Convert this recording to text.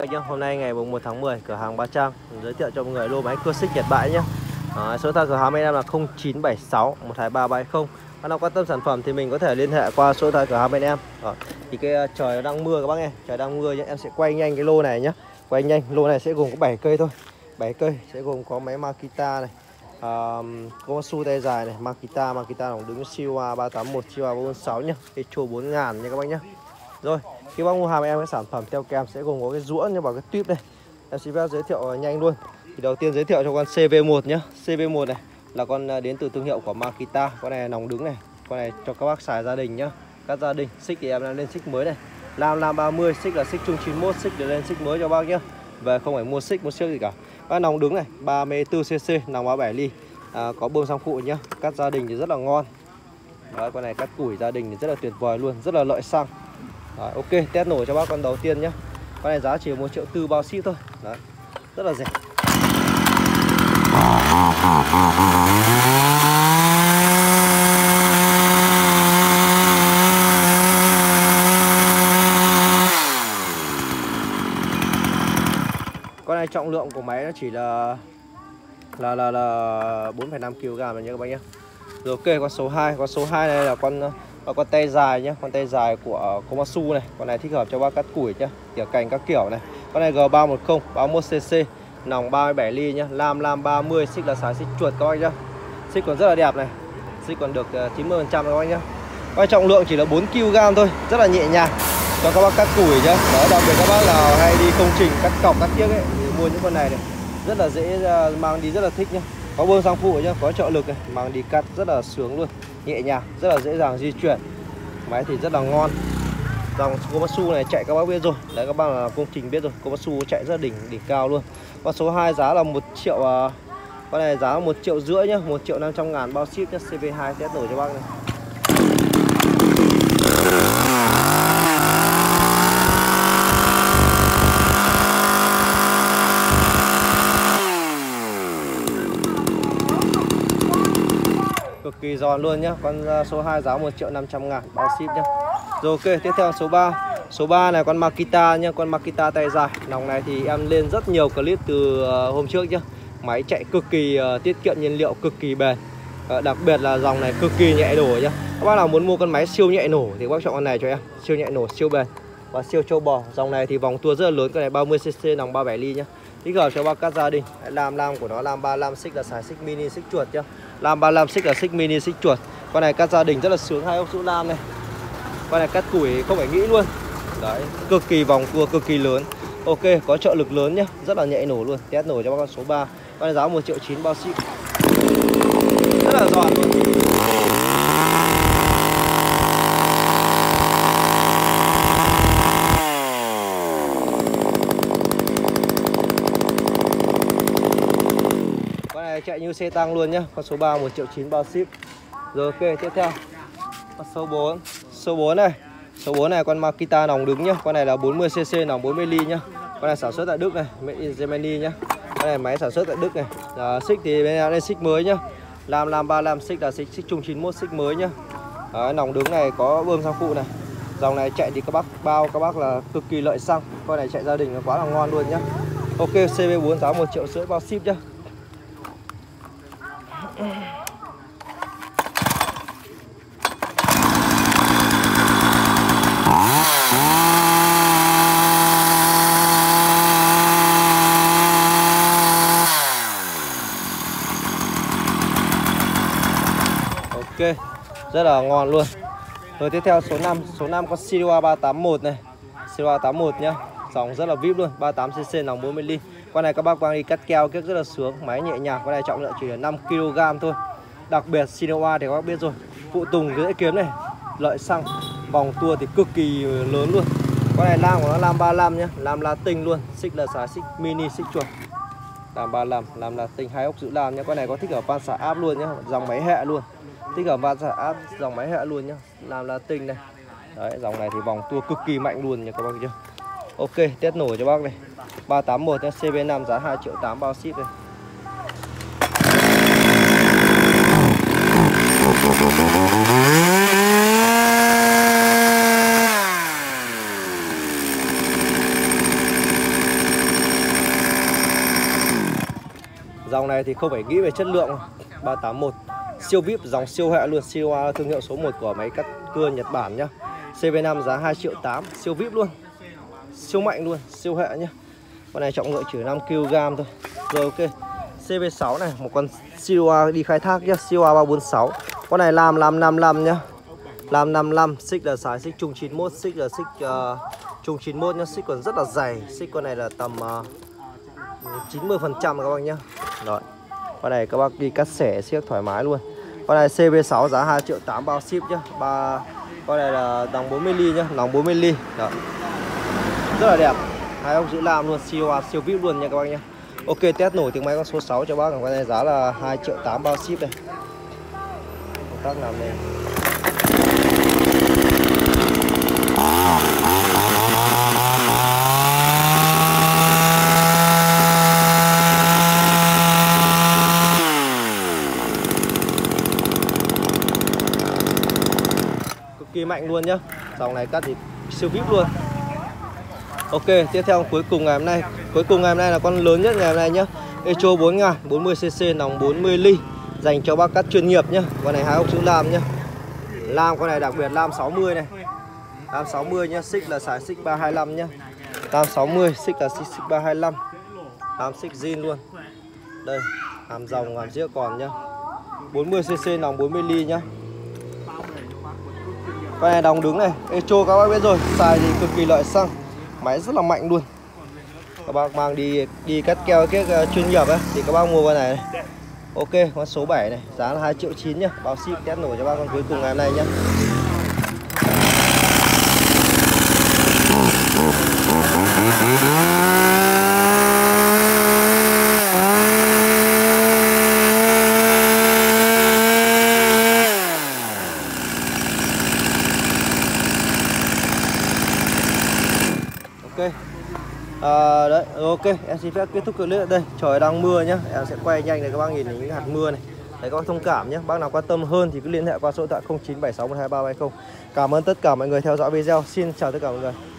Bác nhá, hôm nay ngày 1 tháng 10 cửa hàng Bá Trang giới thiệu cho mọi người lô máy cưa xích Nhật bãi nhá. Số điện thoại cửa hàng bên em là 0976 12370. Các nào quan tâm sản phẩm thì mình có thể liên hệ qua số điện thoại cửa hàng bên em. Thì cái trời đang mưa các bác nghe, trời đang mưa nhá, em sẽ quay nhanh cái lô này nhá. Quay nhanh, lô này sẽ gồm có 7 cây thôi. 7 cây sẽ gồm có máy Makita này, Komatsu tay dài này, Makita đồng đứng Siwa 381, Siwa 446 nhá. Cái chùa 4000 nha các bác nhá. Rồi, khi bác mua hàng em cái sản phẩm theo kèm sẽ gồm có cái rũa như vào cái tuyếp đây. Em xin phép giới thiệu nhanh luôn. Thì đầu tiên giới thiệu cho con CV1 nhá. CV1 này là con đến từ thương hiệu của Makita. Con này nòng đứng này. Con này cho các bác xài gia đình nhá. Các gia đình, xích thì em đang lên xích mới này. Lam 30, xích là xích chung 91, xích để lên xích mới cho bác nhá. Về không phải mua xích mua siêu gì cả. Các nòng đứng này, 34cc, nòng 37 ly. Có bơm xăng phụ nhá. Cắt gia đình thì rất là ngon. Đấy, con này cắt củi gia đình thì rất là tuyệt vời luôn, rất là lợi xăng. Đấy, ok, test nổ cho bác con đầu tiên nhé. Con này giá chỉ 1,4 triệu bao ship thôi. Đấy, rất là rẻ. Con này trọng lượng của máy nó chỉ là 4,5 kg nha các bác nhé. Rồi ok, con số 2 này là con tay dài nhé, con tay dài của Komatsu này. Con này thích hợp cho bác cắt củi nhá, tỉa cành các kiểu này. Con này G310 31cc, nòng 37 ly nhá, lam 30, xích là xài xích chuột các bác nhá. Xích còn rất là đẹp này, xích còn được 90% các bác nhá. Con trọng lượng chỉ là 4 kg thôi, rất là nhẹ nhàng cho các bác cắt củi nhá. Đó, đặc biệt các bác nào hay đi công trình cắt cọc cắt tiếc ấy thì mua những con này rất là dễ mang đi, rất là thích nhá. Có bơm xăng phụ nhá, có trợ lực này, mang đi cắt rất là sướng luôn, nhẹ nhàng, rất là dễ dàng di chuyển. Máy thì rất là ngon. Dòng Komatsu này chạy các bác biết rồi. Đấy, các bác là công trình biết rồi, Komatsu chạy rất là đỉnh cao luôn. Con số 2 giá là 1 triệu. Con này giá là 1,5 triệu nhá, 1.500.000 bao ship nhá. CV2 test nổi cho bác này. Cực kỳ giòn luôn nhá. Con số 2 giá 1.500.000 bao ship nhá. Rồi ok, tiếp theo số 3. Số 3 này con Makita nhá, con Makita tay dài. Nòng này thì em lên rất nhiều clip từ hôm trước nhá. Máy chạy cực kỳ tiết kiệm nhiên liệu, cực kỳ bền. Đặc biệt là dòng này cực kỳ nhẹ nổ nhá. Các bác nào muốn mua con máy siêu nhẹ nổ thì bác chọn con này cho em. Siêu nhẹ nổ, siêu bền và siêu trâu bò. Dòng này thì vòng tua rất là lớn, con này 30cc, nòng 37 ly nhá. Thích hợp cho bác các gia đình. Lam của nó lam 35, xích là xài xích mini xích chuột nhá. Lam 35, xích là xích mini xích chuột. Con này cắt gia đình rất là sướng, hai ốc rũ lam này. Con này cắt củi không phải nghĩ luôn. Đấy, cực kỳ vòng tua cực kỳ lớn. Ok, có trợ lực lớn nhá, rất là nhẹ nổ luôn. Test nổ cho bác con số 3. Con này giá 1,9 triệu bao ship. Rất là giòn luôn. Con này chạy như xe tăng luôn nhá. Con số 3 1,9 triệu bao ship. Rồi ok, tiếp theo con số 4. Số 4 này. Số 4 này con Makita nòng đứng nhá. Con này là 40cc, nòng 40 ly nhá. Con này sản xuất tại Đức này, made in Germany nhá. Con này máy sản xuất tại Đức này. Xích thì bên em lên xích mới nhá. Lam 35, xích là xích chung 91, xích mới nhá. Nòng đứng này có bơm xăng phụ này. Dòng này chạy thì các bác là cực kỳ lợi xăng. Con này chạy gia đình nó quá là ngon luôn nhá. Ok, CV4 giá 1,5 triệu bao ship nhá. Ok, rất là ngon luôn. Rồi tiếp theo số 5. Số 5 con Siwa 381 này. Siwa 81 nhá. Dòng rất là VIP luôn, 38cc, nòng 40 ly. Con này các bác mang đi cắt keo rất là sướng, máy nhẹ nhàng. Con này trọng lượng chỉ là 5 kg thôi. Đặc biệt Siwa thì các bác biết rồi, phụ tùng dễ kiếm này, lợi xăng, vòng tua thì cực kỳ lớn luôn. Con này lam của nó lam 35 nhá, lam Latin luôn, xích là xài xích mini xích chuột. Lam 35, lam Latin, hai ốc giữ lam nhá. Con này có thích ở van xả áp luôn nhá, dòng máy hệ luôn. Thích ở van xả áp dòng máy hệ luôn nhá, lam Latin này. Đấy, dòng này thì vòng tua cực kỳ mạnh luôn nha các bác chưa. Ok, test nổ cho bác này. 381 nhá, CV5 giá 2,8 triệu bao ship này. Dòng này thì không phải nghĩ về chất lượng. 381 siêu VIP, dòng siêu hệ luôn, siêu thương hiệu số 1 của máy cắt cưa Nhật Bản nhá. CV5 giá 2.8 triệu, siêu VIP luôn, siêu mạnh luôn, siêu hệ nhá. Con này trọng lượng chỉ 5 kg thôi. Rồi ok. CV6 này, một con siêu đi khai thác nhá, siêu A346. Con này làm 555 nhá. Làm 55, xích là xài xích trung 91, xích là xích trung 91 nhá, xích còn rất là dày. Xích con này là tầm 90% các bác nhá. Rồi. Con này các bác đi cắt xẻ siếc thoải mái luôn. Con này CV6 giá 2.8 triệu bao ship nhá. Con này là nòng 40mm nhá, nòng 40mm. Đó. Rất là đẹp. Hai ông giữ làm luôn, siêu VIP luôn nha các bác nhá. Ok, test nổi tiếng máy con số 6 cho bác. Con này giá là 2.8 triệu bao ship đây. Công tác làm này. Cực kỳ mạnh luôn nhá. Dòng này cắt thì siêu VIP luôn. Ok, tiếp theo cuối cùng ngày hôm nay. Cuối cùng ngày hôm nay là con lớn nhất ngày hôm nay nhá. Echo 4000, 40cc, nòng 40 ly, dành cho bác cắt chuyên nghiệp nhá. Con này hai ốc giữ lam nhá. Lam con này đặc biệt lam 60 này. Lam 60 nhá, xích là xài xích 325 nhá. Lam 60, xích là xích 325. Lam xích zin luôn. Đây, hàm rồng hàm dĩa còn nhá. 40cc, nòng 40 ly nhá. Con này đóng đứng này, Echo các bác biết rồi, xài thì cực kỳ lợi xăng, máy rất là mạnh luôn. Các bác mang đi cắt keo cái chuyên nghiệp ấy thì các bác mua con này. Ok, con số 7 này, giá là 2.9 triệu nhá, bao ship test nổi cho bác con cuối cùng ngày hôm nay nhá. Ok. Đấy, ok, em xin phép kết thúc clip ở đây. Trời đang mưa nhá, em sẽ quay nhanh để các bác nhìn những hạt mưa này. Đấy, các bác thông cảm nhé. Bác nào quan tâm hơn thì cứ liên hệ qua số điện thoại 0976123370. Cảm ơn tất cả mọi người theo dõi video. Xin chào tất cả mọi người.